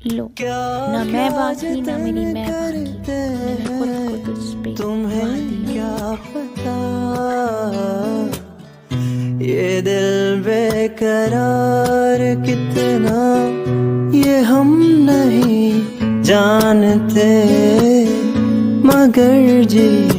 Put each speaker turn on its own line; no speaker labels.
लो, ना मैं बाकी ना मेरी मैं बाकी, मैंने खुद को तुझ पे
तुम्हें क्या पता, ये दिल बेकरार कितना ये हम नहीं जानते, मगर जी